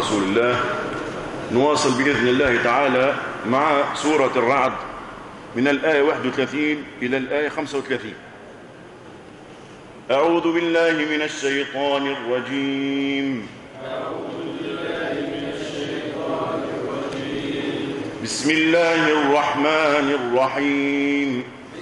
رسول الله. نواصل بإذن الله تعالى مع سورة الرعد من الآية 31 إلى الآية 35. أعوذ بالله من الشيطان الرجيم. بسم الله الرحمن الرحيم.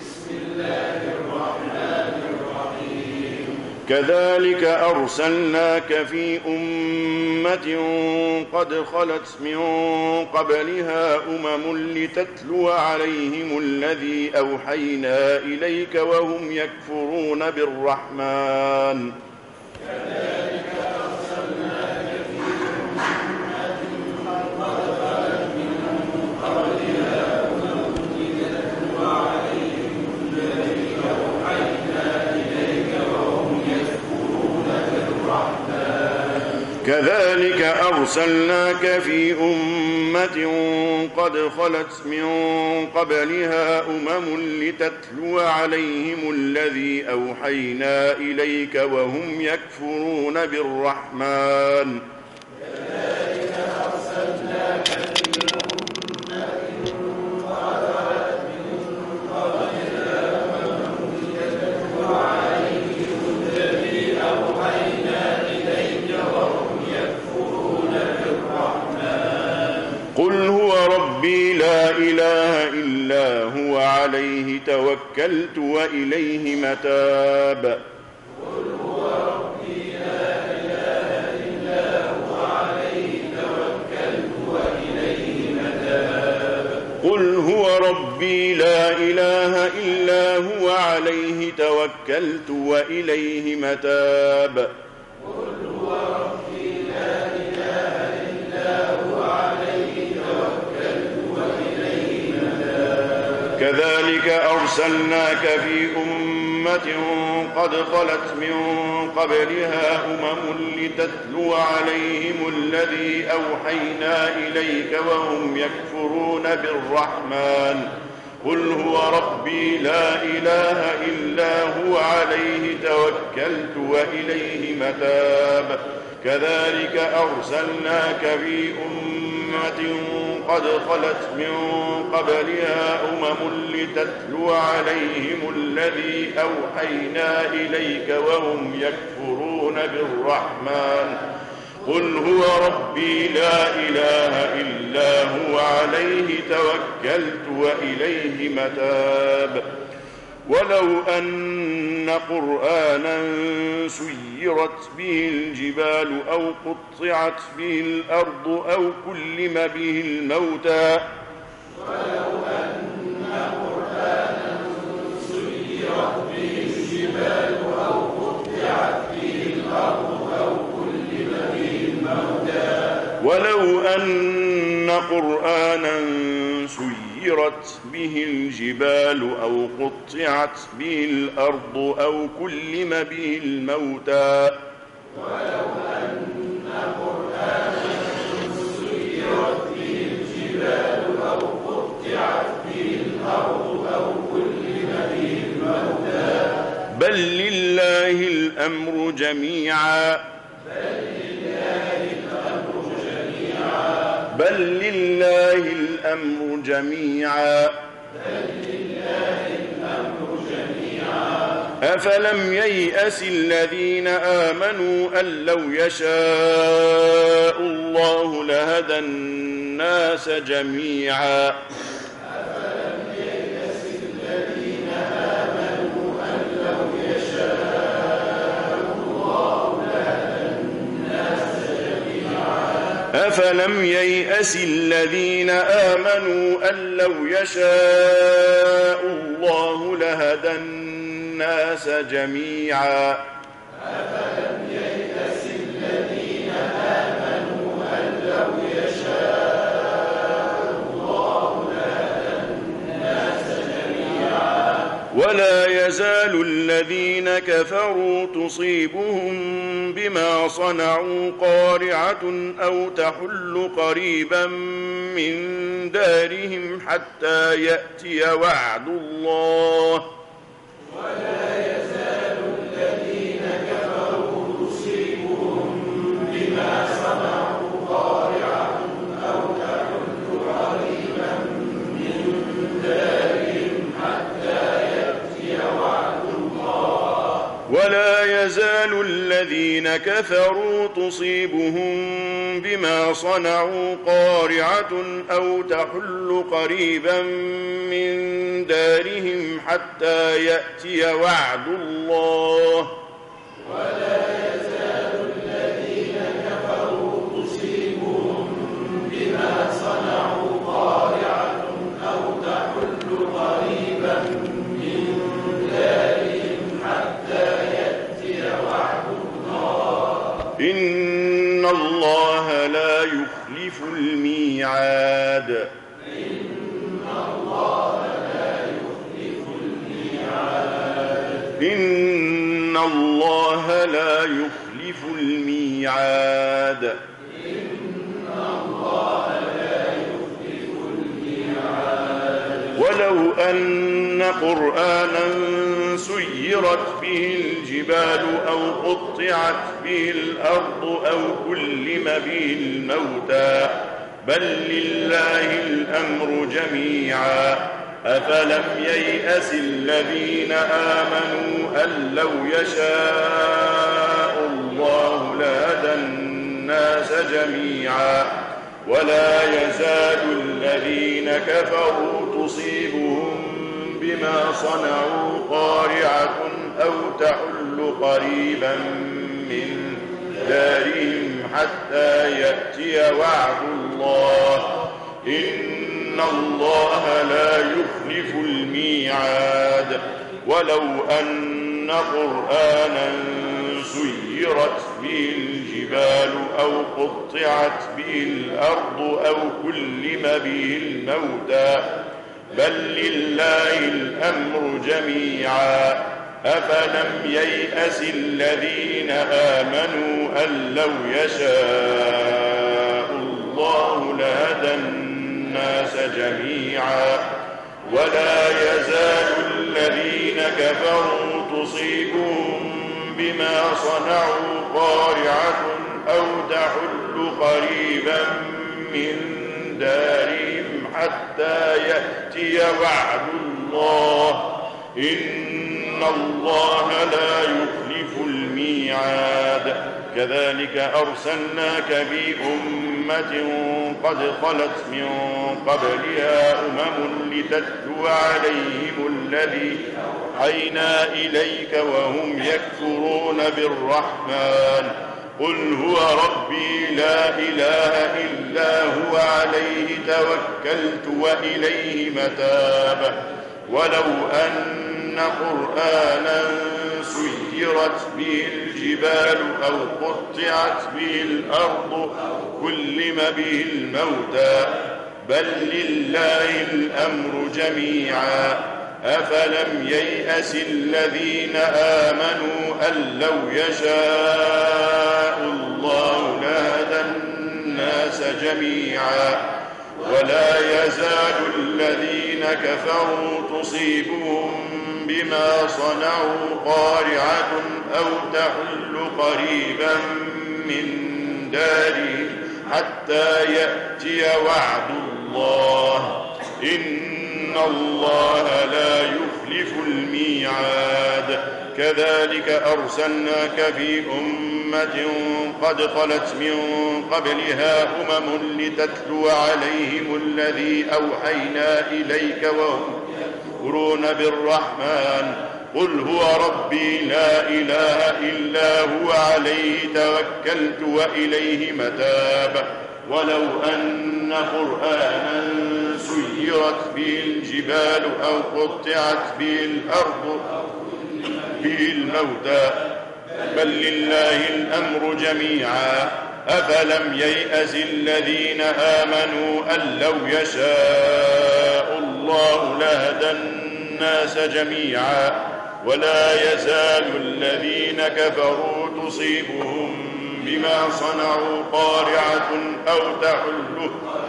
كذلك أرسلناك في أمة قد خلت من قبلها لتتلو عليهم الذي أوحينا إليك وهم يكفرون بالرحمن. كذلك أرسلناك في أمة قد خلت من قبلها لتتلو عليهم الذي أوحينا إليك وهم يكفرون بالرحمن. كذلك أرسلناك في أمة قد خلت من قبلها لتتلو عليهم الذي أوحينا إليك وهم يكفرون بالرحمن. كذلك أرسلناك في أمة قد خلت من قبلها لتتلو عليهم الذي أوحينا إليك وهم يكفرون بالرحمن. قل هو ربي لا إله إلا هو عليه توكلت وإليه متاب. قل هو ربي لا إله إلا هو عليه توكلت وإليه متاب. قل هو ربي لا إله إلا هو عليه توكلت وإليه متاب. كذلك أرسلناك في أمة قد خلت من قبلها لتتلو عليهم الذي أوحينا إليك وهم يكفرون بالرحمن. قل هو ربي لا إله إلا هو عليه توكلت وإليه متاب. كذلك أرسلناك في أمة قد خلت من قبلها لتتلو عليهم الذي أوحينا إليك وهم يكفرون بالرحمن. قل هو ربي لا إله إلا هو عليه توكلت وإليه متاب. ولو أن قرآنا سيرت به الجبال أو قطعت به الأرض أو كلم به الموتى. ولو أن قرآنا سيرت به الجبال أو قطعت به الأرض أو كلم به الموتى. ولو أن قرآنا سيرت به الجبال أو قطعت به الأرض أو كلم به الموتى. ولو أن قرآنا سيرت به الجبال أو قطعت به الأرض أو كلم به الموتى. بل لله الأمر جميعا. بل لله الأمر جميعا. أفلم ييأس الذين آمنوا أن لو يشاء الله لهدى الناس جميعا. أفلم ييأس الذين آمنوا أن لو يشاء الله لهدى الناس جميعا. أفلم ييأس الذين آمنوا أن لو يشاء الله لهدى الناس جميعا. ولا يزال الذين كفروا تصيبهم بما صنعوا قارعة أو تحل قريبا من دارهم حتى يأتي وعد الله. ولا يزال الذين كفروا تصيبهم بما صنعوا الذين كفروا تصيبهم بما صنعوا قارعة أو تحل قريبا من دارهم حتى يأتي وعد الله ولا يزال الذين كفروا تصيبهم بما صنعوا قارعة أو تحل قريبا من دارهم حتى يأتي وعد الله إن الله لا يخلف الميعاد إن الله لا يخلف الميعاد ولو أن قرآنا سيرت به الجبال أو قطعت به الأرض أو كلم به الموتى بل لله الأمر جميعا أفلم ييأس الذين آمنوا أن لو يشاء الله لهدى الناس جميعا ولا يزال الذين كفروا تصيبهم بما صنعوا قارعة أو تحل قريبا من دارهم حتى يأتي وعد الله إن الله لا يخلف الميعاد ولو أن قرآنا سيرت به الجبال أو قطعت به الأرض أو كلم به الموتى بل لله الأمر جميعا أفلم ييأس الذين آمنوا أن لو يشاء الله لهدى الناس جميعا ولا يزال الذين كفروا تصيبهم بما صنعوا قارعة أو تحل قريبا من دارهم حتى يأتي وعد الله إن الله لا يخلف الميعاد كذلك أرسلناك بأمة قد خلت من قبلها لتتلو عليهم الذي أوحينا إليك وهم يكفرون بالرحمن قل هو ربي لا إله إلا هو عليه توكلت وإليه متاب ولو أن قرآنا سيرت به الجبال أو قطعت به الأرض أو كلم به الموتى بل لله الأمر جميعا أفلم ييأس الذين آمنوا أن لو يشاء الله لهدى الناس جميعا ولا يزال الذين كفروا تصيبهم بما صنعوا قارعة أو تحل قريبا من دارهم حتى يأتي وعد الله إن الله لا يخلف الميعاد كذلك أرسلناك في أمة قد خلت من قبلها لتتلو عليهم الذي أوحينا إليك وهم يكفرون بالرحمن قل هو ربي لا إله إلا هو عليه توكلت وإليه متاب ولو أن قرآنا سيرت به الجبال أو قطعت به الأرض به الموتى بل لله الأمر جميعا أفلم ييأس الذين آمنوا أن لو يشاء الله لهدى الناس جميعا ولا يزال الذين كفروا تصيبهم بما صنعوا قارعة أو تحل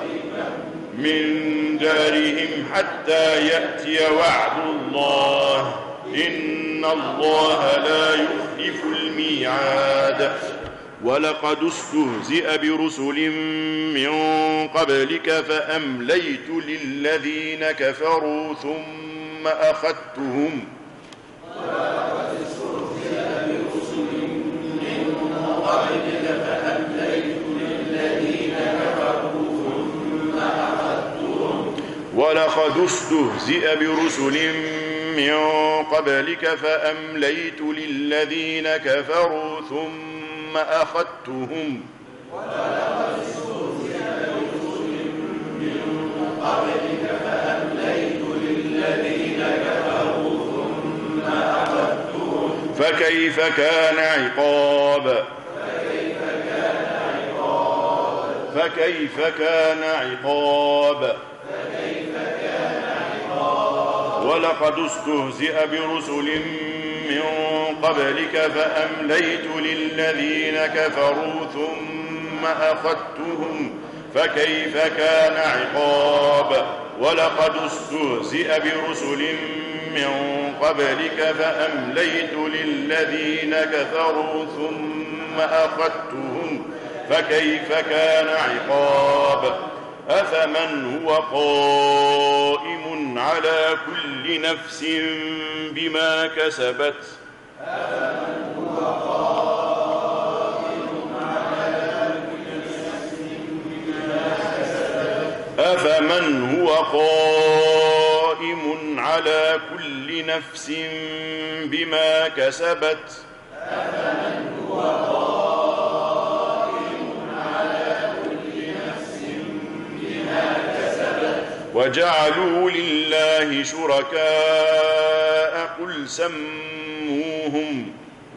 من دارهم حتى يأتي وعد الله إن الله لا يخلف الميعاد ولقد استهزئ برسل من قبلك فأمليت للذين كفروا ثم أخذتهم ولقد استهزئ برسل من ولقد استهزئ برسل من قبلك فأمليت للذين كفروا ثم أخذتهم ولقد استهزئ برسل من قبلك فأمليت للذين كفروا ثم أخذتهم فكيف كان عقاب ولقد استهزئ برسل من قبلك فأمليت للذين كفروا ثم أخذتهم فكيف كان عقاب ولقد استهزئ برسل من قبلك فأمليت للذين كفروا ثم أخذتهم فكيف كان عقاب أفمن هو قائم على كل نفس بما كسبت أفمن هو قائم على كل نفس بما كسبت وجعلوا لله شركاء قل سموهم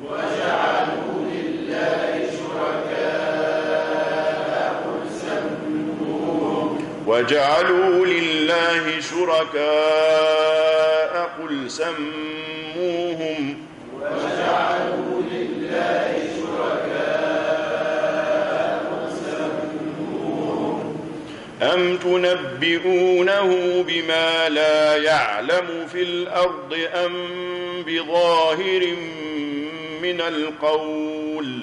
وجعلوا لله شركاء قل سموهم أم تنبئونه بما لا يعلم في الأرض أم بظاهر من القول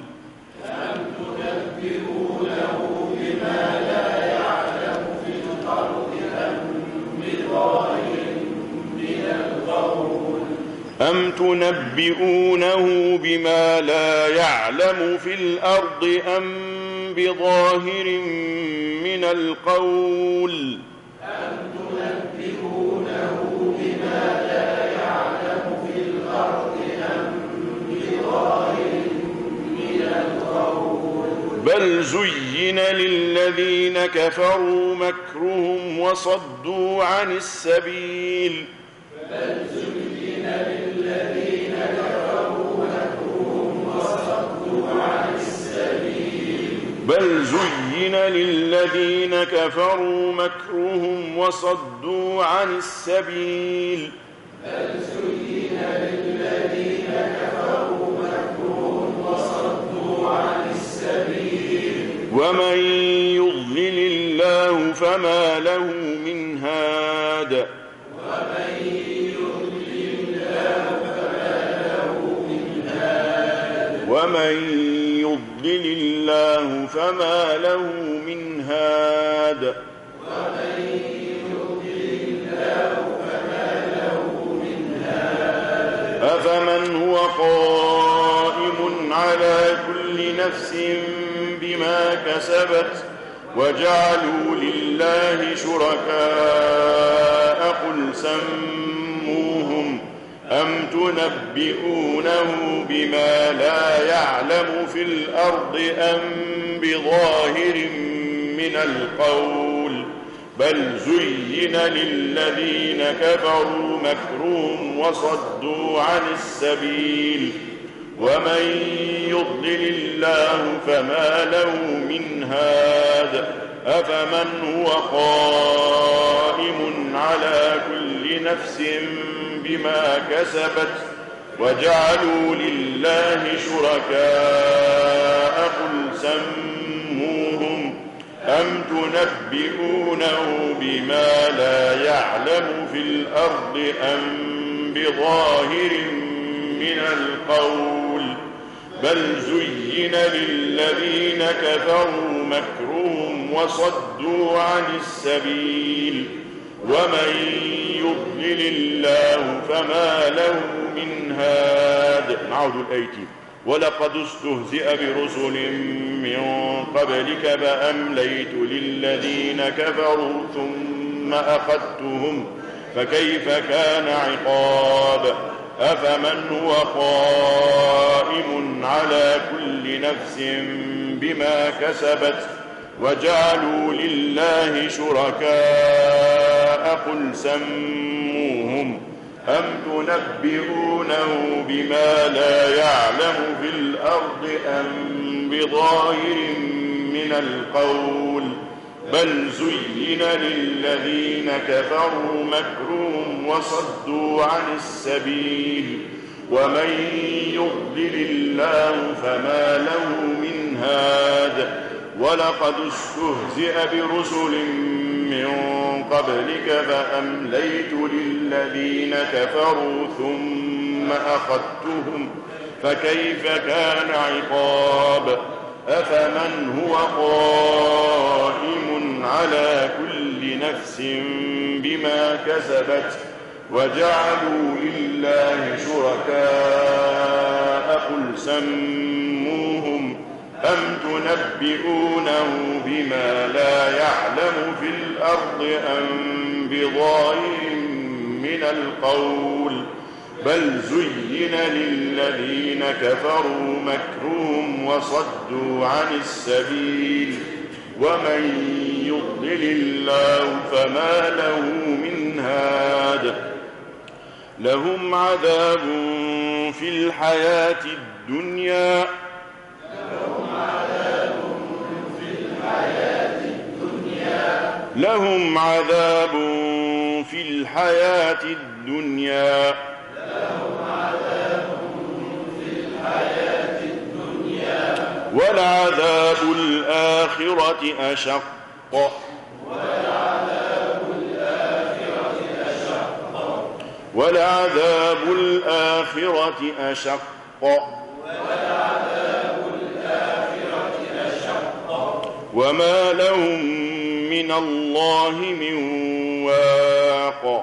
أم تنبئونه بما لا يعلم في الأرض أم بظاهر من القول بل زين للذين كفروا مكرهم وصدوا عن السبيل بل زين للذين كفروا مكرهم وصدوا عن السبيل ومن يضلل الله فما له من هاد ومن يضلل الله فما له من هاد أفمن هو قائم على كل نفس بما كسبت وجعلوا لله شركاء قل سموهم أم تنبئونه بما لا يعلم في الأرض أم بظاهر من القول بل زين للذين كفروا مكرهم وصدوا عن السبيل ومن يضلل الله فما له من هاد أفمن هو قائم على كل نفس بما كسبت وجعلوا لله شركاء قل سموهم أم تنبئونه بما لا يعلم في الأرض أم بظاهر من القول بل زين للذين كفروا مكرهم وصدوا عن السبيل ومن يضلل الله فما له من هاد. نعود الآيتين. ولقد استهزئ برسل من قبلك فأمليت للذين كفروا ثم ثم أخذتهم فكيف كان عقاب أفمن هو قائم على كل نفس بما كسبت وجعلوا لله شركاء قل سموهم أم تنبئونه بما لا يعلم في الأرض أم بظاهر من القول بل زين للذين كفروا مكرهم وصدوا عن السبيل ومن يضلل الله فما له من هاد ولقد استهزئ برسل من قبلك فأمليت للذين كفروا ثم أخذتهم فكيف كان عقاب أفمن هو قائم على كل نفس بما كسبت وجعلوا لله شركاء قل سموهم أم تنبئونه بما لا يعلم في الأرض أم بظاهر من القول بل زين للذين كفروا مكرهم وصدوا عن السبيل ومن يضلل الله فما له من هاد لهم عذاب في الحياة الدنيا لهم عذاب في الحياة الدنيا ولعذاب الآخرة أشق ولعذاب الآخرة أشق وما لهم من الله من واق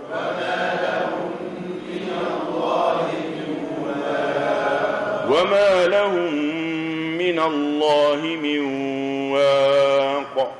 وما لهم من الله من واق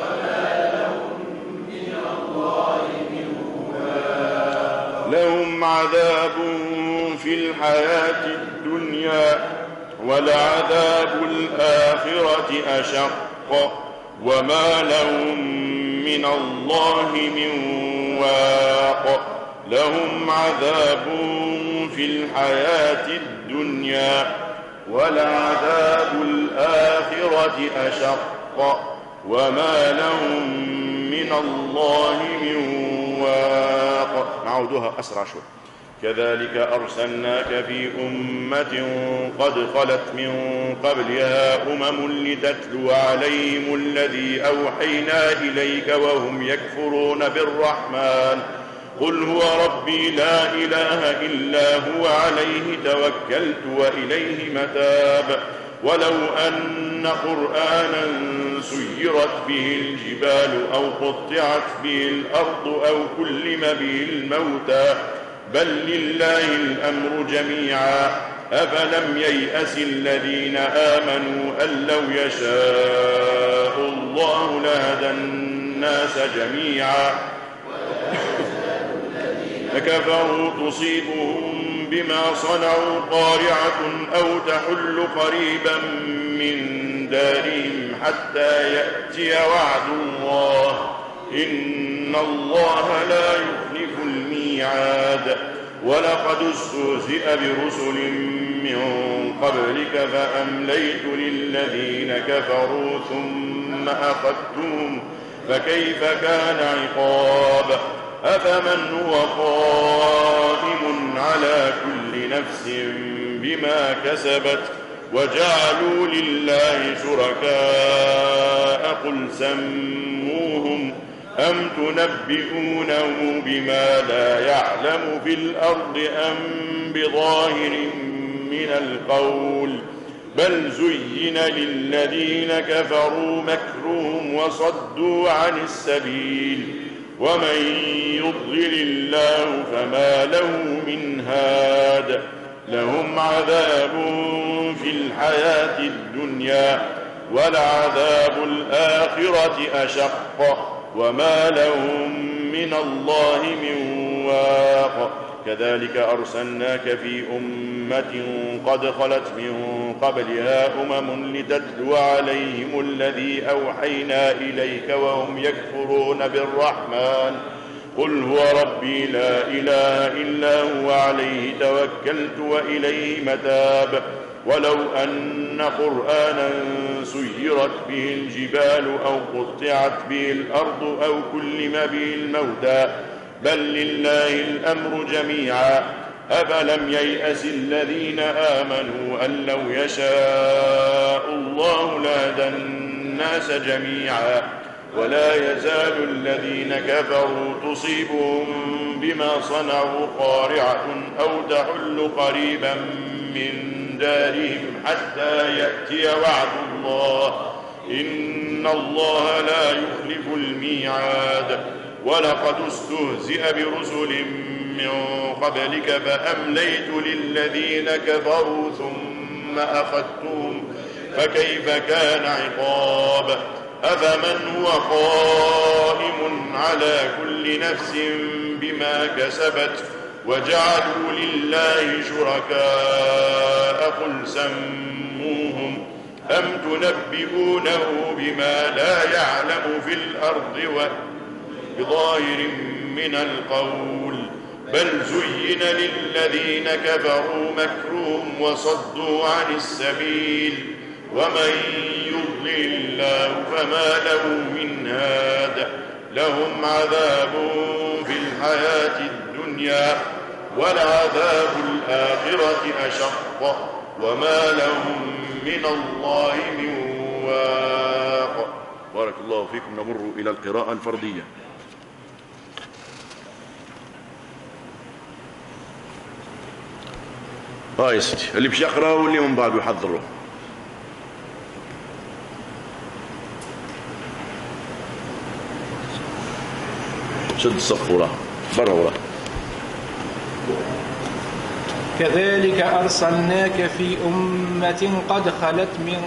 لهم عذاب في الحياة الدنيا ولعذاب الآخرة أشق وما لهم من الله من واق لهم عذاب في الحياة الدنيا ولعذاب الآخرة أشق وما لهم من الله من واق. نعودها أسرع شوي. كذلك أرسلناك في أمة قد خلت من قبلها لتتلو عليهم الذي أوحينا إليك وهم يكفرون بالرحمن قل هو ربي لا إله إلا هو عليه توكلت وإليه متاب ولو أن قرآنا سيرت به الجبال أو قطعت به الأرض أو كلم به الموتى بل لله الأمر جميعا أفلم ييأس الذين آمنوا أن لو يشاء الله لهدى الناس جميعا فكفروا تصيبهم بما صنعوا قارعة أو تحل قريبا من دارهم حتى يأتي وعد الله إن الله لا يخلف الميعاد ولقد استهزئ برسل من قبلك فأمليت للذين كفروا ثم أخذتهم فكيف كان عقاب أفمن هو قائم على كل نفس بما كسبت وجعلوا لله شركاء قل سموهم أم تنبئونه بما لا يعلم في الأرض أم بظاهر من القول بل زين للذين كفروا مكرهم وصدوا عن السبيل ومن يضلل الله فما له من هاد لهم عذاب في الحياة الدنيا ولعذاب الآخرة أشق وما لهم من الله من واق. كذلك أرسلناك في أمة قد خلت من قبلها لتتلو عليهم الذي أوحينا إليك وهم يكفرون بالرحمن. قل هو ربي لا إله إلا هو عليه توكلت وإليه متاب. ولو أن قرآنا سيرت به الجبال أو قطعت به الأرض أو كلم به الموتى بل لله الأمر جميعا. أفلم ييأس الذين آمنوا أن لو يشاء الله لهدى الناس جميعا. ولا يزال الذين كفروا تصيبهم بما صنعوا قارعة أو تحل قريبا من دارهم حتى يأتي وعد الله إن الله لا يخلف الميعاد. ولقد استهزئ برسل من قبلك فأمليت للذين كفروا ثم أخذتهم فكيف كان عقاب. أفمن هو قائم على كل نفس بما كسبت وجعلوا لله شركاء قل سموهم أم تنبئونه بما لا يعلم في الأرض بظاهر من القول بل زين للذين كفروا مكرهم وصدوا عن السبيل ومن يضلل الله فما له من هاد. لهم عذاب في الحياة الدنيا ولعذاب الآخرة أشق وما لهم من الله من واق. بارك الله فيكم. نمر إلى القراءة الفردية. يا سيدي اللي بش يقرأ واللي من بعده يحضره. شد الصف وراه برا وراه. كذلك أرسلناك في أمة قد خلت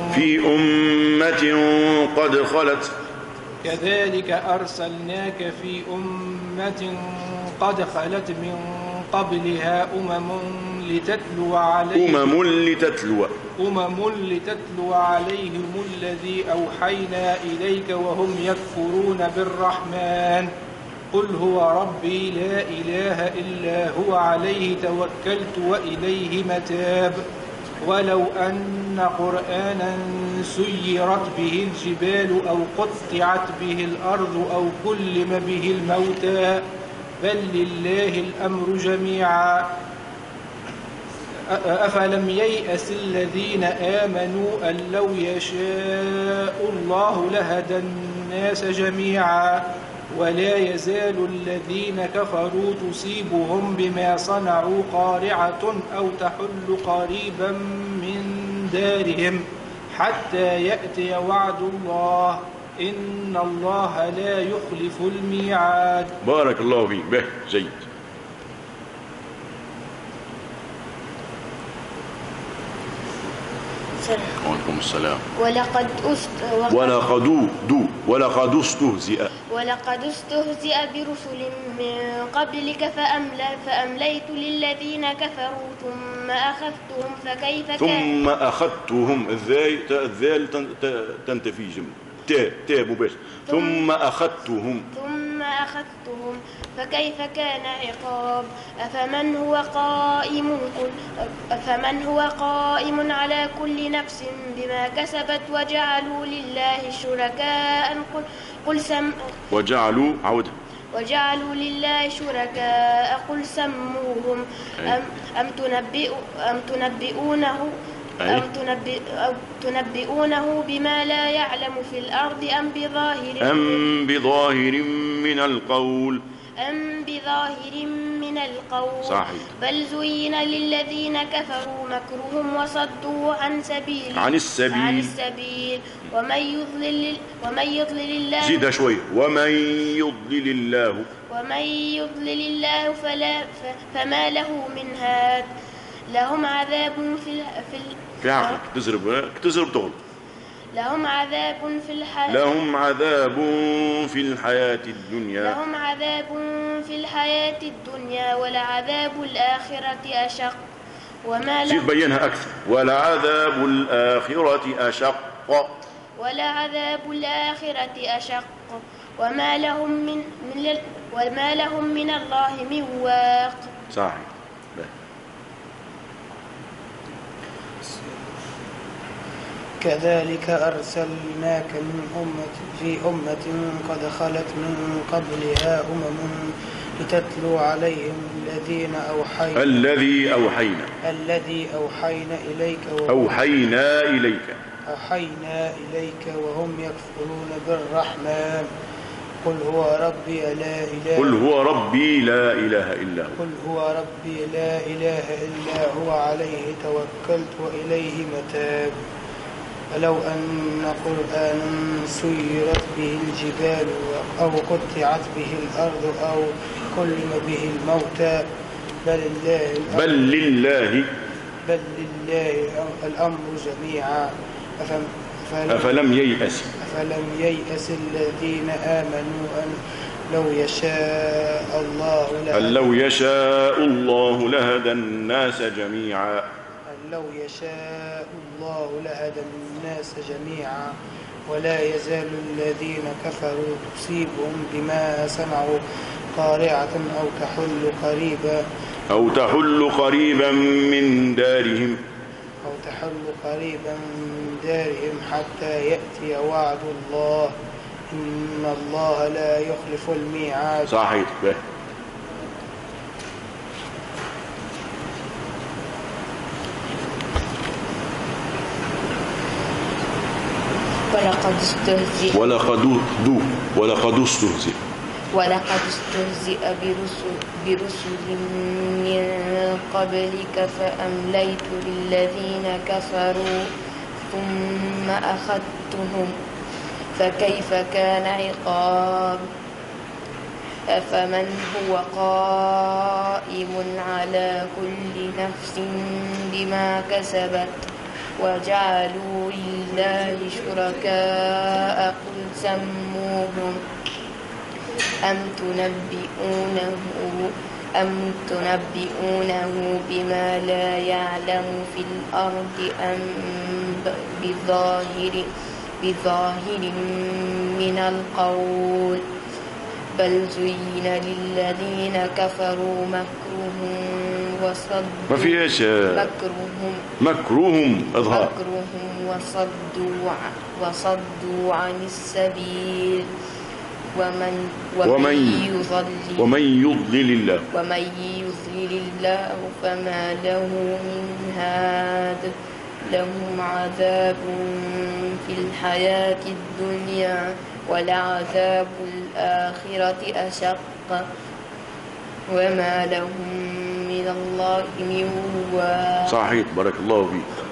كذلك أرسلناك في أمة قد خلت من قبلها أمم لتتلو عليهم الذي أوحينا إليك وهم يكفرون بالرحمن. قل هو ربي لا إله إلا هو عليه توكلت وإليه متاب. ولو أن قرآنا سيرت به الجبال أو قطعت به الأرض أو كلم به الموتى بل لله الأمر جميعا. أفلم ييأس الذين آمنوا أن لو يشاء الله لهدى الناس جميعا. ولا يزال الذين كفروا تصيبهم بما صنعوا قارعة أو تحل قريبا من دارهم حتى يأتي وعد الله إن الله لا يخلف الميعاد. بارك الله فيك. به جيد. وعليكم السلام. ولقد استهزئ برسل من قبلك فأمليت للذين كفروا ثم أخذتهم فكيف كان. ثم أخذتهم الذال تنتفي جملة تاء مباشر. ثم أخذتهم فكيف كان عقاب. أفمن هو قائم على كل نفس بما كسبت وجعلوا لله شركاء وجعلوا لله شركاء قل سموهم أم تنبئونه بما لا يعلم في الأرض أم بظاهر من القول صحيح. بل زين للذين كفروا مكرهم وصدوا عن السبيل ومن يضلل الله زيد شوي. ومن يضلل الله فما له من هاد. لهم عذاب في عقلك تزرب تغل. لهم عذاب في الحياة الدنيا ولعذاب الآخرة أشق وما لهم بينها أكثر ولعذاب الآخرة أشق وما لهم من الله من واق. صحيح. كذلك أرسلناك في أمة قد خلت من قبلها أمم لتتلو عليهم الذي أوحينا إليك وهم يكفرون بالرحمن. قل هو ربي لا إله إلا هو عليه توكلت وإليه متاب. ولو أن قرآنا سيرت به الجبال أو قطعت به الأرض أو كلم به الموتى بل لله الأمر جميعا. أفلم ييأس الذين آمنوا أن لو يشاء الله لهدى الناس جميعا ولا يزال الذين كفروا تصيبهم بما صنعوا قارعة أو تحل قريبا من دارهم حتى يأتي وعد الله إن الله لا يخلف الميعاد. صحيح. ولقد استهزئ برسل من قبلك فأمليت للذين كفروا ثم أخذتهم فكيف كان عقاب. أفمن هو قائم على كل نفس بما كسبت وجعلوا لله شركاء قل سموهم أم تنبئونه بما لا يعلم في الأرض أم بظاهر من القول بل زين للذين كفروا مكرهم وصدوا عن السبيل ومن يضلل الله فما له من هاد. لهم عذاب في الحياة الدنيا ولعذاب الآخرة أشق وما لهم من الله من واق. صحيح. بارك الله فيك.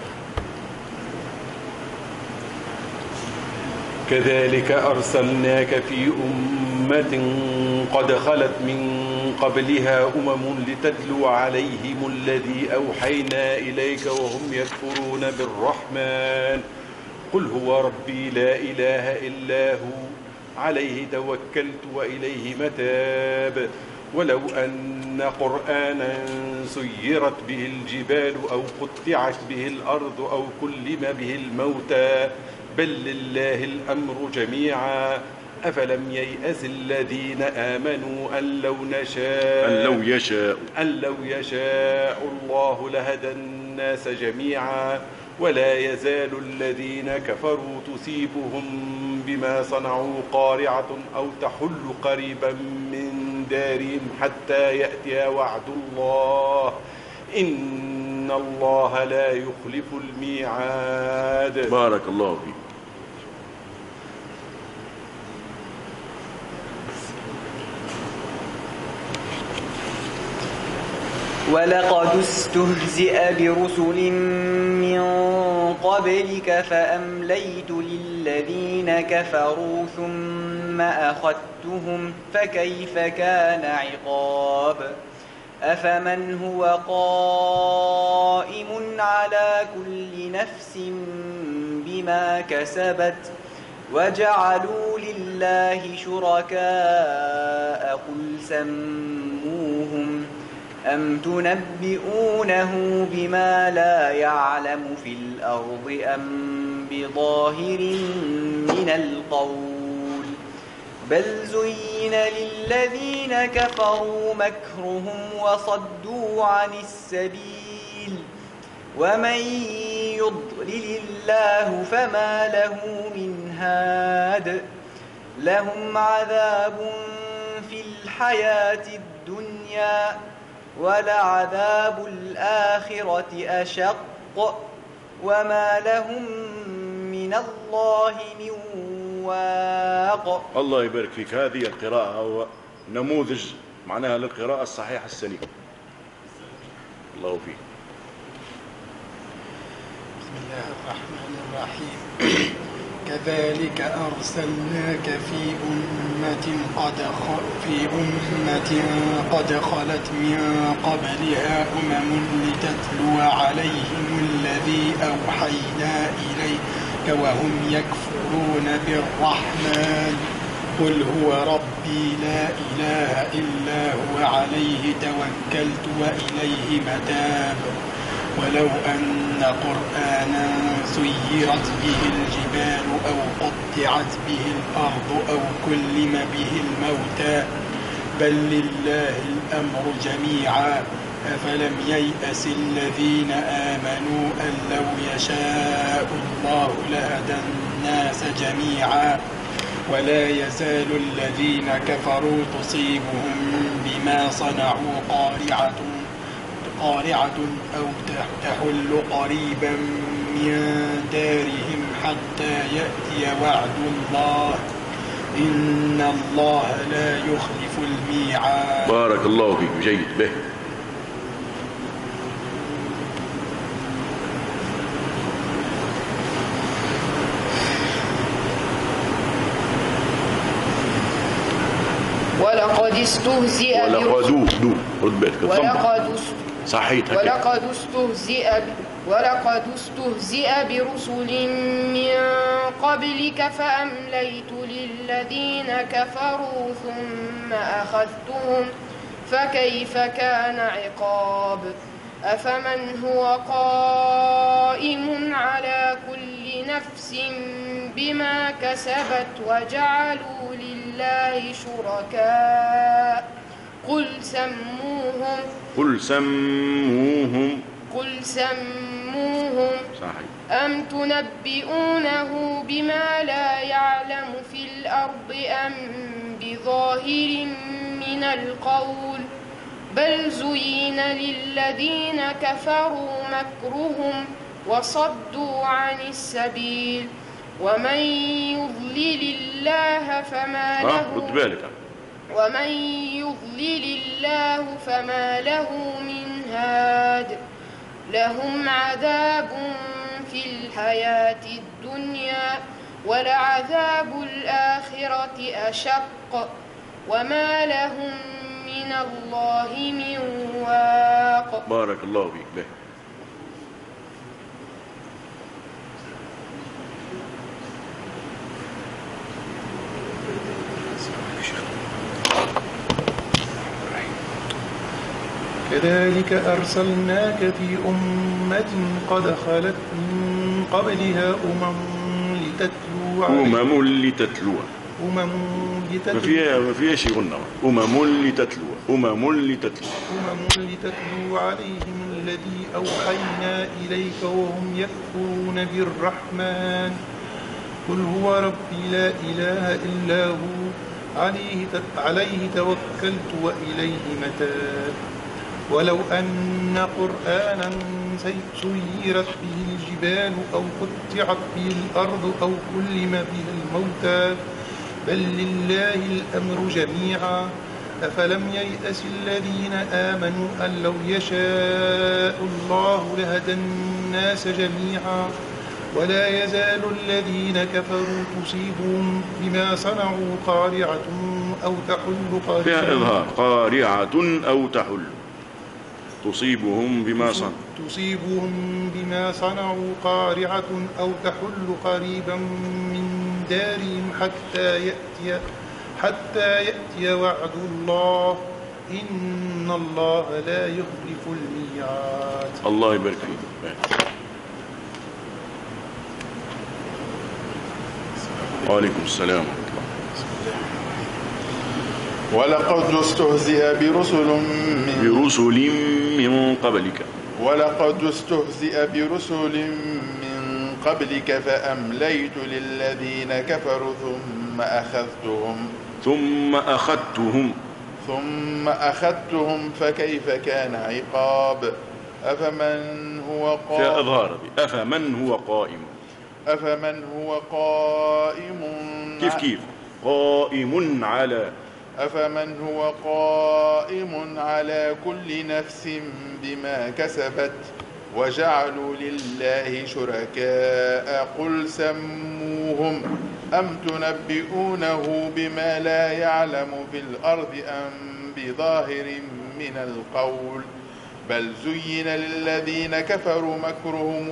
كذلك أرسلناك في أمة قد خلت من قبلها أمم لتتلو عليهم الذي أوحينا إليك وهم يكفرون بالرحمن. قل هو ربي لا إله إلا هو عليه توكلت وإليه متاب. ولو أن قرآنا سيرت به الجبال أو قطعت به الأرض أو كلم به الموتى بل لله الأمر جميعا. أفلم ييأس الذين آمنوا أن لو يشاء الله لهدى الناس جميعا ولا يزال الذين كفروا تصيبهم بما صنعوا قارعة أو تحل قريبا من دارهم حتى يأتي وعد الله إن الله لا يخلف الميعاد. بارك الله فيك. ولقد استهزئ برسل من قبلك فأمليت للذين كفروا ثم أخذتهم فكيف كان عقاب. أفمن هو قائم على كل نفس بما كسبت وجعلوا لله شركاء قل سموهم أم تنبئونه بما لا يعلم في الأرض أم بظاهر من القول بل زين للذين كفروا مكرهم وصدوا عن السبيل ومن يضلل الله فما له من هاد لهم عذاب في الحياة الدنيا ولعذاب الآخرة أشق وما لهم من الله من واق. الله يبارك فيك. هذه القراءة هو نموذج معناها للقراءة الصحيحة السليمة. الله فيك. بسم الله الرحمن الرحيم. كذلك أرسلناك في أمة قد خلت من قبلها لتتلو عليهم الذي أوحينا إليك وهم يكفرون بالرحمن قل هو ربي لا إله إلا هو عليه توكلت وإليه متاب ولو أن قرآنا سيرت به الجبال أو قطعت به الأرض أو كلم به الموتى بل لله الأمر جميعا أفلم ييأس الذين آمنوا أن لو يشاء الله لهدى الناس جميعا ولا يزال الذين كفروا تصيبهم بما صنعوا قارعة أو تحل قريبا من دارهم حتى يأتي وعد الله إن الله لا يخلف الميعاد. بارك الله فيك. جيد به. ولقد استهزئ ولقد استهزئ برسل من قبلك فأمليت للذين كفروا ثم أخذتهم فكيف كان عقاب أفمن هو قائم على كل نفس بما كسبت وجعلوا لله شركاء قل سموهم صحيح. أم تنبئونه بما لا يعلم في الأرض أم بظاهر من القول بل زين للذين كفروا مكرهم وصدوا عن السبيل ومن يضلل الله فما له من هاد لهم عذاب في الحياة الدنيا ولعذاب الآخرة أشق وما لهم من الله من واق. بارك الله فيك به. كذلك أرسلناك في أمة قد خلت من قبلها أمم لتتلو ما فيها شيء قلنا أمم لتتلو عليهم الذي أوحينا إليك وهم يكفرون بالرحمن قل هو ربي لا إله إلا هو عليه توكلت وإليه متاب ولو أن قرآنا سيرت به الجبال أو قطعت به الأرض أو كلم به الموتى بل لله الأمر جميعا أفلم ييأس الذين آمنوا أن لو يشاء الله لهدى الناس جميعا ولا يزال الذين كفروا تصيبهم بما صنعوا قارعة أو تحل فيها إظهار قارعة أو تحل تصيبهم بما صنعوا قارعة أو تحل قريبا من دارهم حتى يأتي وعد الله إن الله لا يخلف الميعاد. الله يبارك فيك. وعليكم السلام. ولقد استهزئ برسل من قبلك فأمليت للذين كفروا ثم أخذتهم فكيف كان عقاب. أفمن هو قائم كيف قائم على أفمن هو قائم على كل نفس بما كسبت وجعلوا لله شركاء قل سموهم أم تنبئونه بما لا يعلم في الأرض أم بظاهر من القول بل زين للذين كفروا مكرهم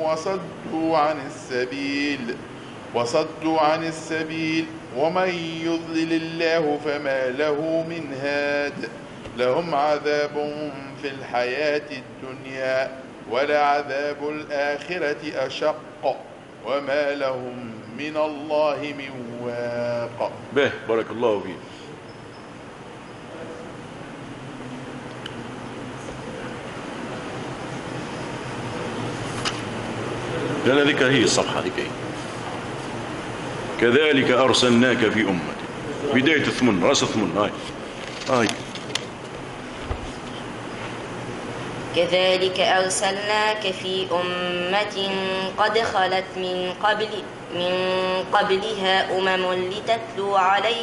وصدوا عن السبيل ومن يضلل الله فما له من هاد لهم عذاب في الحياة الدنيا ولعذاب الآخرة أشق وما لهم من الله من واق. بارك الله فيك. ذلك هي الصفحة ذيك. كذلك أرسلناك في أمة بداية الثمن رأس الثمن هاي كذلك أرسلناك في أمة قد خلت من قبلها لتتلو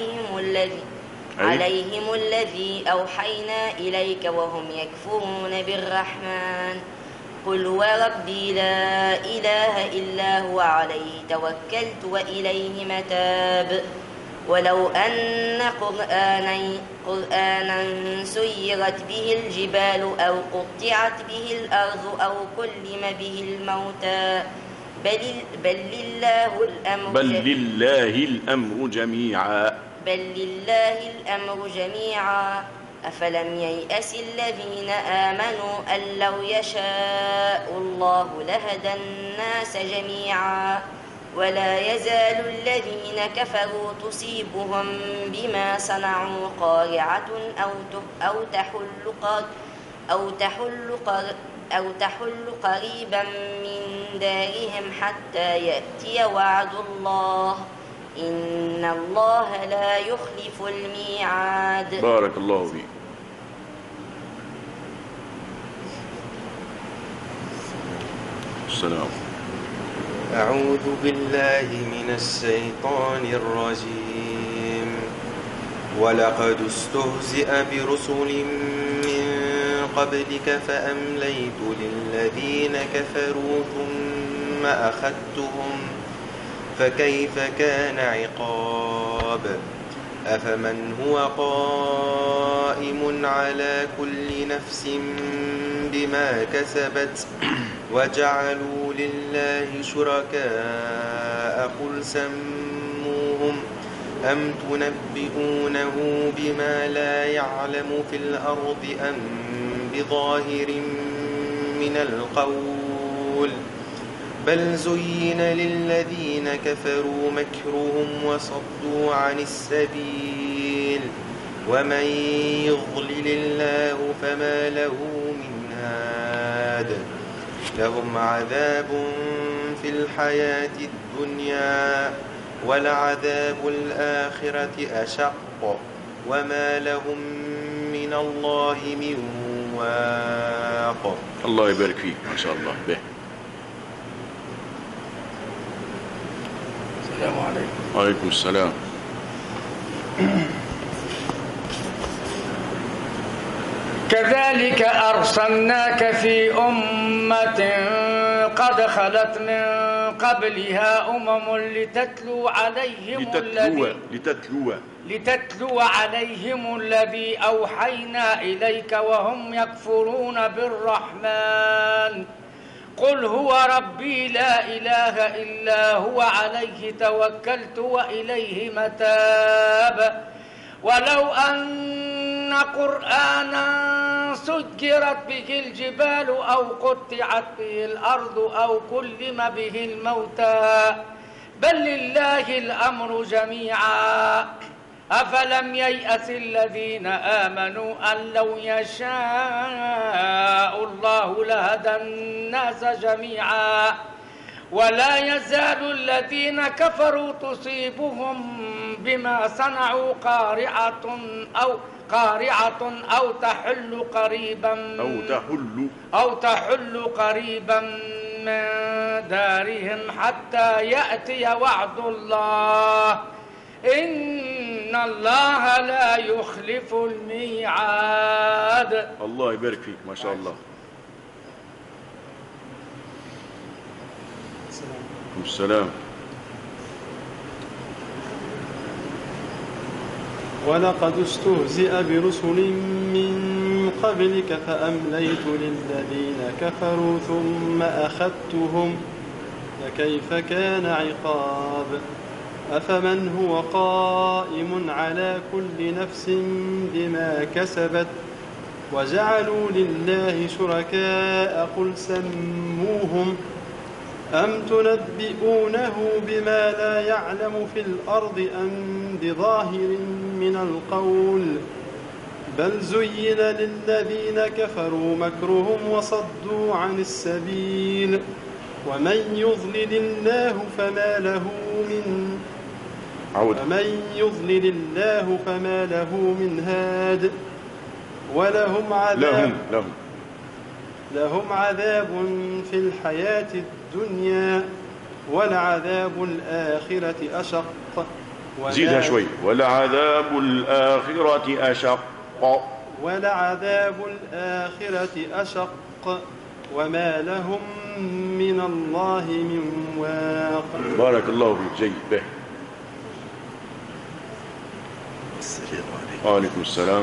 عليهم الذي أوحينا إليك وهم يكفرون بالرحمن قل هو ربي لا إله إلا هو عليه توكلت وإليه متاب ولو أن قرآنا سيرت به الجبال أو قطعت به الأرض أو كلم به الموتى بل لله الأمر جميعا أفلم ييأس الذين آمنوا أن لو يشاء الله لهدى الناس جميعا ولا يزال الذين كفروا تصيبهم بما صنعوا قارعة أو تحل قريبا من دارهم حتى يأتي وعد الله إن الله لا يخلف الميعاد. بارك الله فيك. السلام. أعوذ بالله من الشيطان الرجيم. ولقد استهزئ برسل من قبلك فأمليت للذين كفروا ثم أخذتهم فكيف كان عقاب. أفمن هو قائم على كل نفس بما كسبت وجعلوا لله شركاء قل سموهم أم تنبئونه بما لا يعلم في الأرض أم بظاهر من القول بل زين للذين كفروا مكرهم وصدوا عن السبيل ومن يضلل الله فما له من هاد لهم عذاب في الحياة الدنيا ولعذاب الآخرة أشق وما لهم من الله من واق. الله يبارك فيك ما شاء الله. به السلام عليكم. وعليكم السلام. كذلك أرسلناك في أمة قد خلت من قبلها أمم لتتلو عليهم الذي أوحينا إليك وهم يكفرون بالرحمن قل هو ربي لا إله إلا هو عليه توكلت وإليه متاب ولو أن قرآنا سجرت به الجبال أو قطعت به الأرض أو كلم به الموتى بل لله الأمر جميعا أفلم ييأس الذين آمنوا أن لو يشاء الله لهدى الناس جميعا ولا يزال الذين كفروا تصيبهم بما صنعوا قارعة أو تحل قريبا من دارهم حتى يأتي وعد الله إن الله لا يخلف الميعاد. الله يبارك فيك ما شاء الله. السلام. ولقد استهزئ برسل من قبلك فأمليت للذين كفروا ثم أخذتهم فكيف كان عقاب أفمن هو قائم على كل نفس بما كسبت وجعلوا لله شركاء قل سموهم أم تنبئونه بما لا يعلم في الأرض أم بظاهر من القول بل زين للذين كفروا مكرهم وصدوا عن السبيل ومن يضلل الله فما له من هاد ولهم عذاب في الحياة الدنيا ولعذاب الآخرة أشق زيدها شوي ولعذاب الآخرة أشق وما لهم من الله من واق. بارك الله فيك. جيد به. السلام عليكم. وعليكم السلام.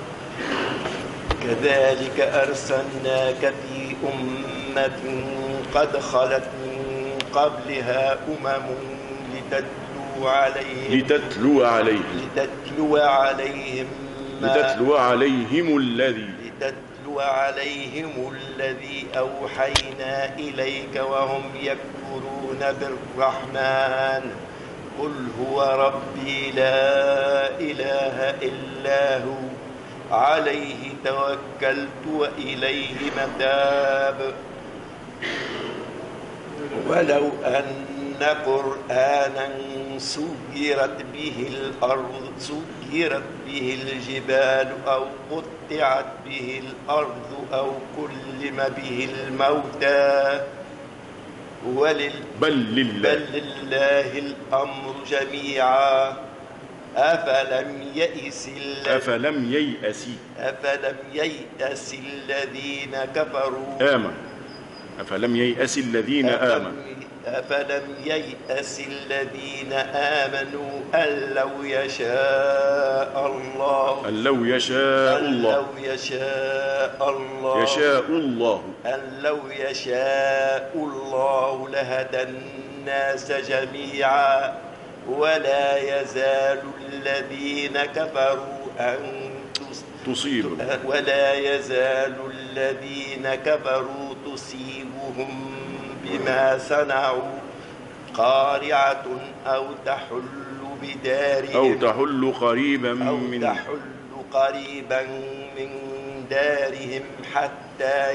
كذلك أرسلناك في أمة قد خلت من قبلها أمم لتتلو عليهم الذي أوحينا إليك وهم يكفرون بالرحمن قل هو ربي لا إله إلا هو عليه توكلت وإليه متاب ولو أن قرآنا سيرت به الجبال أو قطعت به الأرض أو كلم به الموتى بل لله الأمر جميعا أفلم ييأس الذين كفروا أفلم ييأس الذين آمنوا أن لو يشاء الله لهدى الناس جميعا ولا يزال الذين كفروا تصيبهم بما صنعوا قارعة أو تحل قريبا من دارهم حتى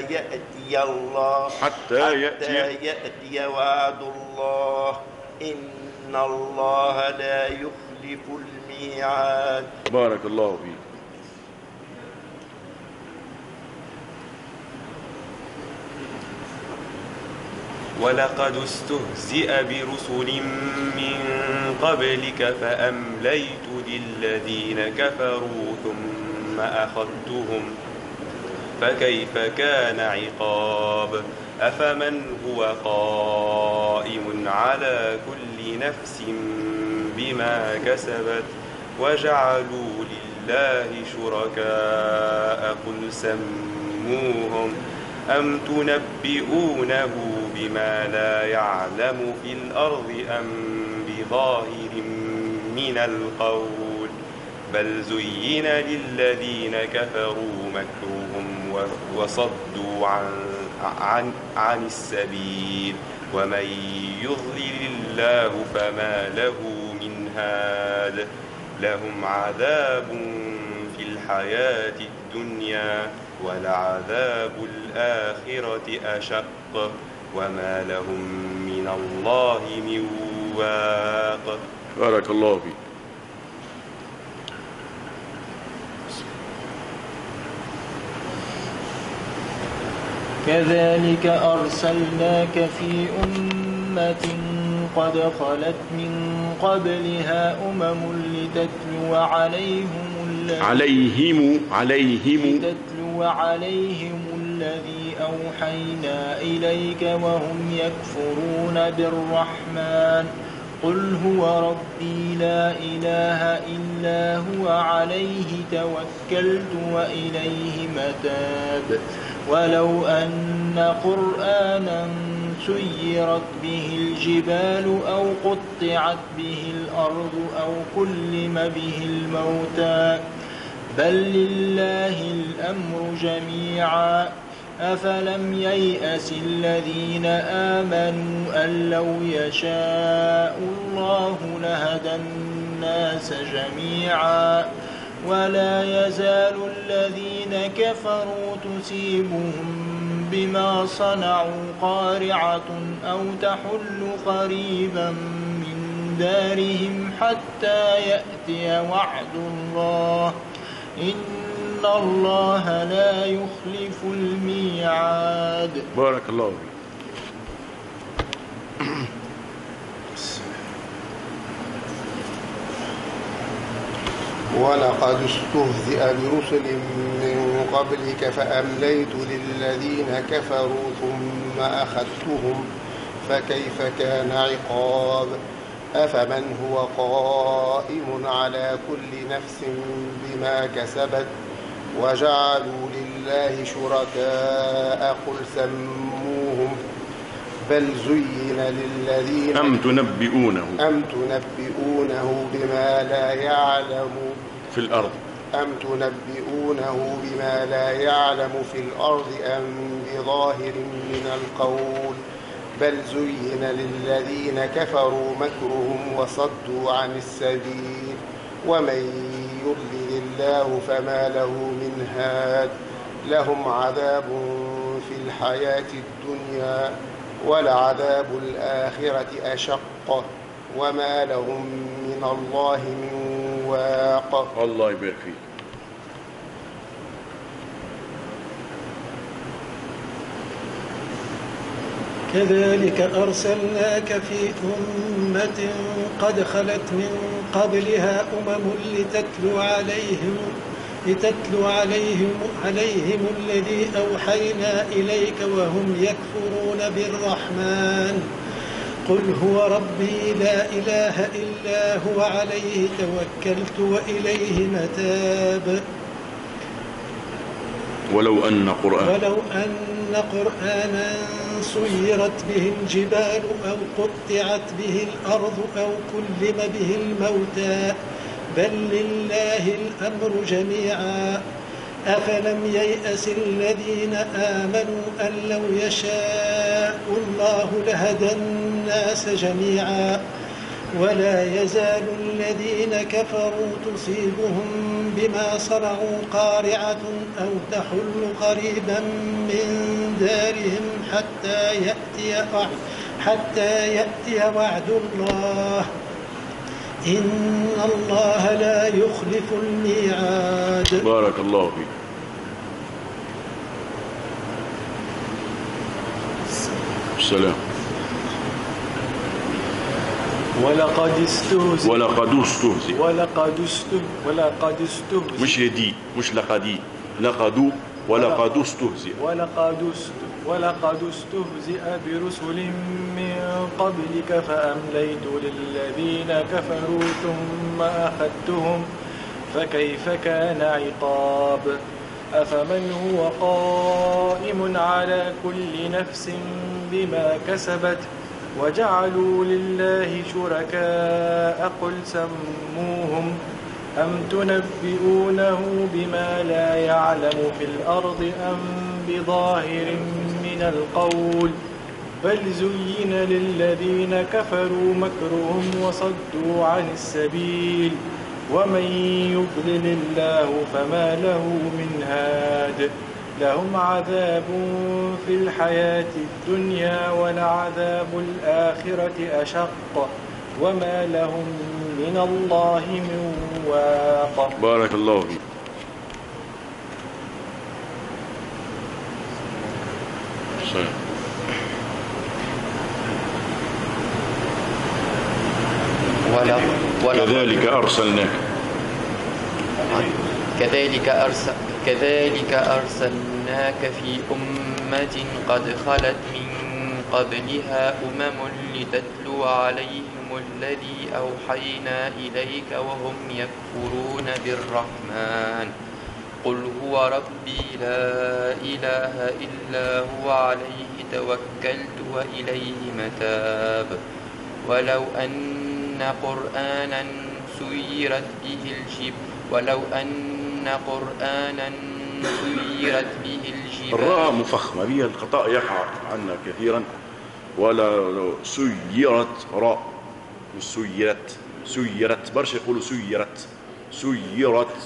يأتي وعد الله إن الله لا يخلف الميعاد. بارك الله فيك. ولقد استهزئ برسل من قبلك فأمليت للذين كفروا ثم أخذتهم فكيف كان عقاب أفمن هو قائم على كل نفس بما كسبت وجعلوا لله شركاء قل سموهم أم تنبئونه بما لا يعلم في الأرض أم بظاهر من القول بل زين للذين كفروا مكرهم وصدوا عن السبيل ومن يضلل الله فما له من هاد لهم عذاب في الحياة الدنيا ولعذاب الآخرة أشق وما لهم من الله من واق. بارك الله فيك. كذلك أرسلناك في أمة قد خلت من قبلها لتتلو عليهم الذي أوحينا إليك وهم يكفرون بالرحمن قل هو ربي لا إله إلا هو عليه توكلت وإليه متاب ولو أن قرآنا سيرت به الجبال أو قطعت به الأرض أو كلم به الموتى بل لله الأمر جميعا أفلم ييأس الذين آمنوا أن لو يشاء الله لهدى الناس جميعا ولا يزال الذين كفروا تصيبهم بما صنعوا قارعة أو تحل قريبا من دارهم حتى يأتي وعد الله إن الله لا يخلف الميعاد. بارك الله فيك. ولقد استهزئ برسل من قبلك فأمليت للذين كفروا ثم أخذتهم فكيف كان عقاب أفمن هو قائم على كل نفس بما كسبت وجعلوا لله شركاء قل سموهم بل زين للذين أم تنبئونه بما لا يعلم في الأرض بما لا يعلم في الأرض أم بظاهر من القول بل زين للذين كفروا مكرهم وصدوا عن السبيل ومن يضلل الله فما له من هاد لهم عذاب في الحياة الدنيا ولعذاب الآخرة أشق وما لهم من الله من واق. الله يبارك فيك. كذلك أرسلناك في أمة قد خلت من قبلها لتتلو عليهم الذي أوحينا إليك وهم يكفرون بالرحمن قل هو ربي لا إله إلا هو عليه توكلت وإليه متاب ولو أن قرآنا سيرت به الجبال أو قطعت به الأرض أو كلم به الموتى بل لله الأمر جميعا أفلم ييأس الذين آمنوا أن لو يشاء الله لهدى الناس جميعا ولا يزال الذين كفروا تصيبهم بما صنعوا قارعة أو تحل قريبا من دارهم حتى يأتي وعد الله إن الله لا يخلف الميعاد. بارك الله فيك. السلام. ولقد استهزئ مش يدي مش لقدي لقدوا ولقد استهزئ ولقد استهزئ برسل من قبلك فأمليت للذين كفروا ثم أخذتهم فكيف كان عقاب أفمن هو قائم على كل نفس بما كسبت وجعلوا لله شركاء قل سموهم أم تنبئونه بما لا يعلم في الأرض أم بظاهر من القول بل زين للذين كفروا مكرهم وصدوا عن السبيل ومن يضلل الله فما له من هاد لهم عذاب في الحياة الدنيا ولعذاب الآخرة أشق وما لهم من الله من واق. بارك الله فيك. كذلك أرسلناك في أمة قد خلت من قبلها لتتلو عليهم الذي أوحينا إليك وهم يكفرون بالرحمن قل هو ربي لا إله إلا هو عليه توكلت وإليه متاب ولو أن قرآنا سيرت به الجبال الراء مفخمة بها الخطأ يقع عنا كثيرا ولا سيرت راء سيرت برشا يقولوا سيرت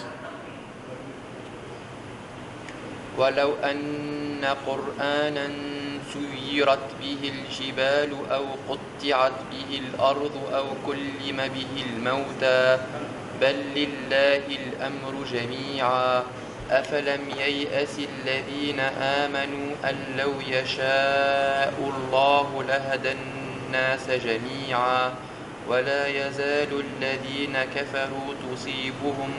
ولو أن قرآنا سيرت به الجبال أو قطعت به الأرض أو كلم به الموتى بل لله الأمر جميعا أفلم ييأس الذين آمنوا أن لو يشاء الله لهدى الناس جميعا ولا يزال الذين كفروا تصيبهم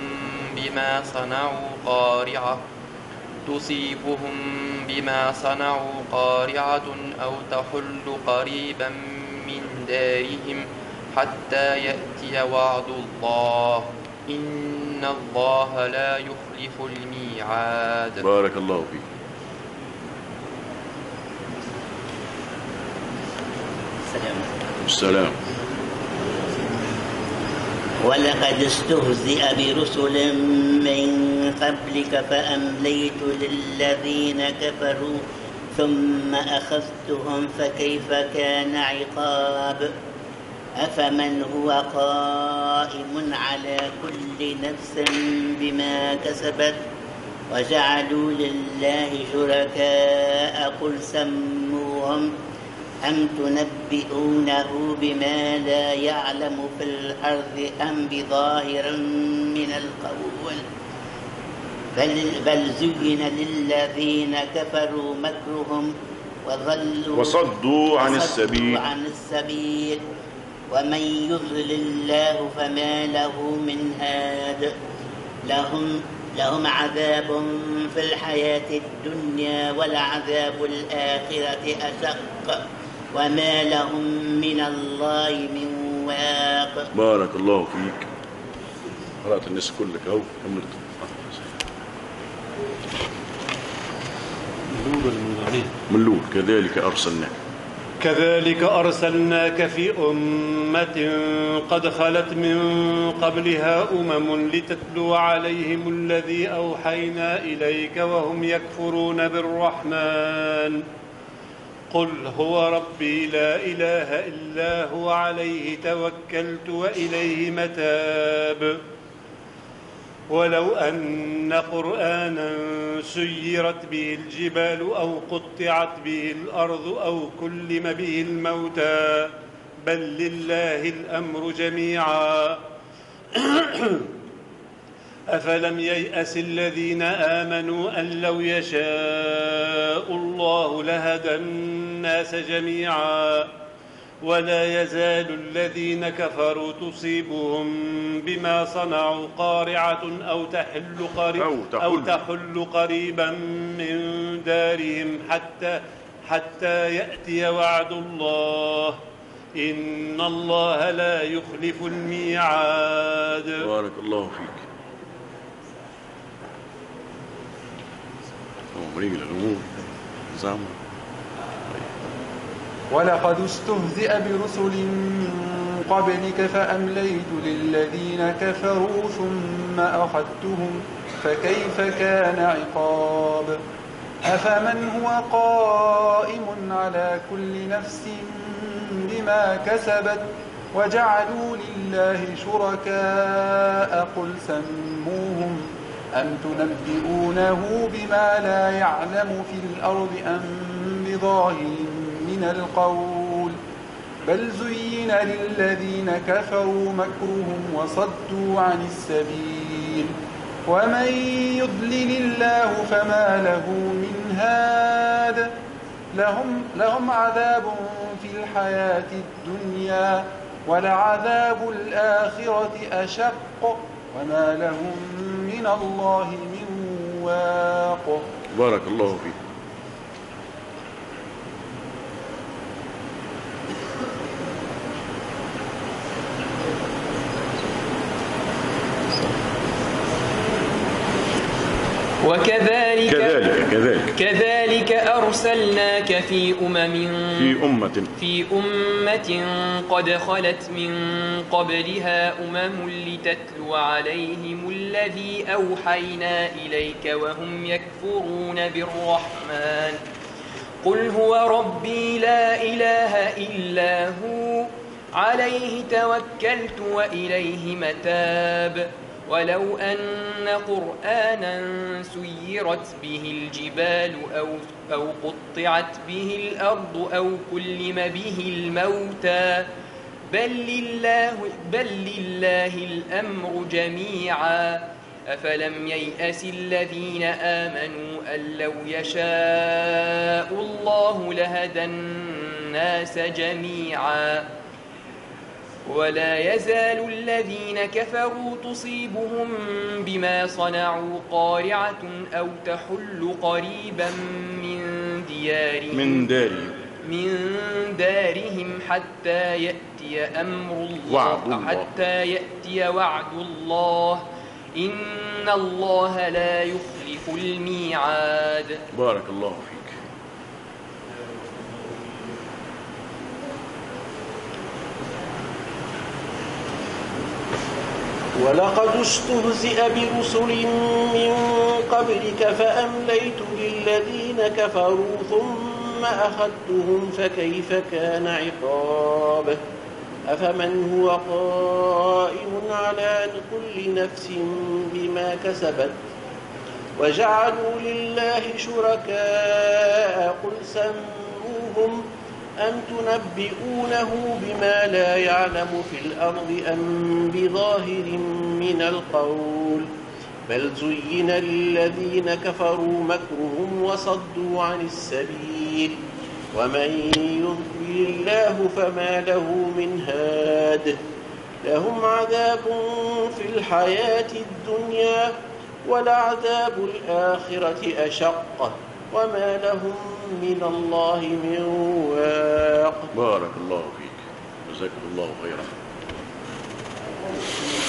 بما صنعوا قارعة أو تحل قريبا من دارهم حتى يأتي وعد الله إن الله لا يخلف الميعاد. بارك الله فيك. السلام. ولقد استهزئ برسل من قبلك فأمليت للذين كفروا ثم أخذتهم فكيف كان عقاب أفمن هو قائم على كل نفس بما كسبت وجعلوا لله شركاء قل سموهم أم تنبئونه بما لا يعلم في الأرض أم بظاهر من القول بل زين للذين كفروا مكرهم وصدوا عن السبيل ومن يضلل الله فما له من هاد لهم عذاب في الحياة الدنيا ولعذاب الآخرة أشق وما لهم من الله من واق. بارك الله فيك. قرأت الناس كلك أهو كملت. ملول كذلك أرسلناك في أمة قد خلت من قبلها لتتلو عليهم الذي أوحينا إليك وهم يكفرون بالرحمن قل هو ربي لا إله إلا هو عليه توكلت وإليه متاب ولو أن قرآنا سيرت به الجبال أو قطعت به الأرض أو كلم به الموتى بل لله الأمر جميعا أفلم ييأس الذين آمنوا أن لو يشاء الله لهدى الناس جميعا ولا يزال الذين كفروا تصيبهم بما صنعوا قارعة أو تحل قريبا من دارهم حتى يأتي وعد الله إن الله لا يخلف الميعاد. بارك الله فيك. ولقد استهزئ برسل من قبلك فأمليت للذين كفروا ثم أخذتهم فكيف كان عقاب. أفمن هو قائم على كل نفس بما كسبت وجعلوا لله شركاء قل سموهم أم تنبئونه بما لا يعلم في الأرض أم بظاهر من القول بل زين للذين كفروا مكرهم وصدوا عن السبيل ومن يضلل الله فما له من هاد لهم عذاب في الحياة الدنيا ولعذاب الآخرة أشق وما لهم من الله من واق. بارك الله فيك. كذلك أرسلناك في أمة قد خلت من قبلها لتتلو عليهم الذي أوحينا إليك وهم يكفرون بالرحمن قل هو ربي لا إله إلا هو عليه توكلت وإليه متاب ولو أن قرآنا سيرت به الجبال أو قطعت به الأرض أو كلم به الموتى بل لله الأمر جميعا أفلم ييأس الذين آمنوا أن لو يشاء الله لهدى الناس جميعا ولا يزال الذين كفروا تصيبهم بما صنعوا قارعة أو تحل قريبا من دارهم حتى يأتي أمر الله حتى يأتي وعد الله إن الله لا يخلف الميعاد. بارك الله فيك. ولقد استهزئ برسل من قبلك فأمليت للذين كفروا ثم أخذتهم فكيف كان عقاب. أفمن هو قائم على كل نفس بما كسبت وجعلوا لله شركاء قل سموهم أم تنبئونه بما لا يعلم في الأرض أم بظاهر من القول بل زين للذين كفروا مكرهم وصدوا عن السبيل ومن يضلل الله فما له من هاد لهم عذاب في الحياة الدنيا ولعذاب الآخرة أشق وما لهم من الله من واق. بارك الله فيك. جزاكم الله خيرا.